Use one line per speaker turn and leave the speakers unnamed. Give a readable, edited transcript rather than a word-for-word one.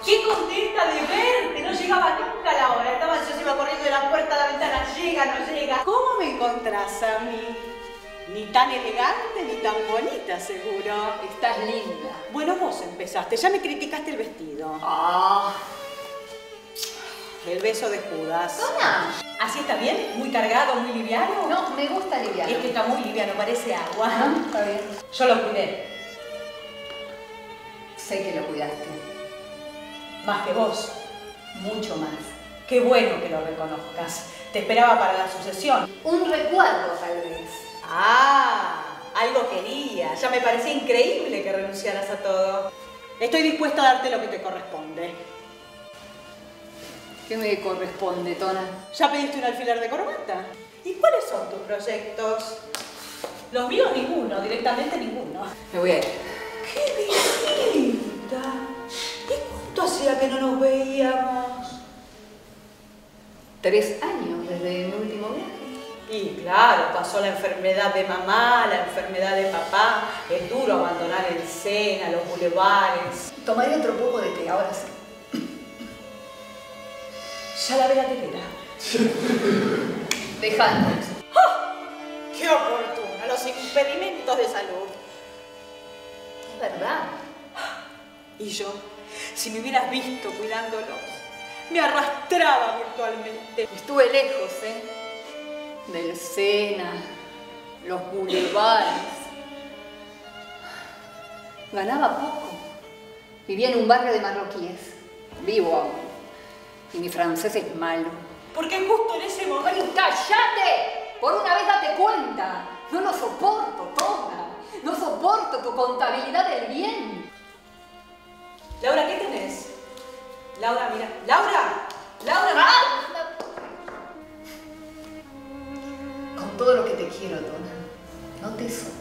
¡Qué contenta de verte! No llegaba nunca la hora. Estaba ansiosa, iba corriendo de la puerta a la ventana. Llega, no llega. ¿Cómo me encontrás a mí? Ni tan elegante ni tan bonita, seguro.
Estás linda.
Bueno, vos empezaste. Ya me criticaste el vestido.
Ah.
El beso de Judas.
Dona.
¿Así está bien? ¿Muy cargado, muy liviano?
No, me gusta liviano.
Es que está muy liviano, parece agua.
Ah, está bien.
Yo lo cuidé.
Sé que lo cuidaste.
Más que vos. Mucho más. Qué bueno que lo reconozcas. Te esperaba para la sucesión.
Un recuerdo, tal vez.
Ah, algo quería. Ya me parecía increíble que renunciaras a todo. Estoy dispuesta a darte lo que te corresponde.
¿Qué me corresponde, Tona?
¿Ya pediste un alfiler de corbata? ¿Y cuáles son tus proyectos? Los míos ninguno, directamente ninguno.
Me voy a ir.
¡Qué visita! ¿Y cuánto hacía que no nos veíamos?
3 años desde mi último viaje.
Y claro, pasó la enfermedad de mamá, la enfermedad de papá. Es duro abandonar el Sena, los bulevares.
Tomaré otro poco de té, ahora sí.
Ya la ve la telera.
Dejando.
¡Oh! ¡Qué oportuna! Los impedimentos de salud.
Es verdad.
Y yo, si me hubieras visto cuidándolos, me arrastraba virtualmente.
Estuve lejos, del Sena, los bulevares. Ganaba poco. Vivía en un barrio de marroquíes. Vivo aún. Y mi francés es malo.
Porque justo en ese momento...
¡Cállate! Por una vez date cuenta. No lo soporto, Tona. No soporto tu contabilidad del bien.
Laura, ¿qué tenés? Laura, mira. ¡Laura! ¡Laura!
¡Ah! Con todo lo que te quiero, Tona, no te soporto.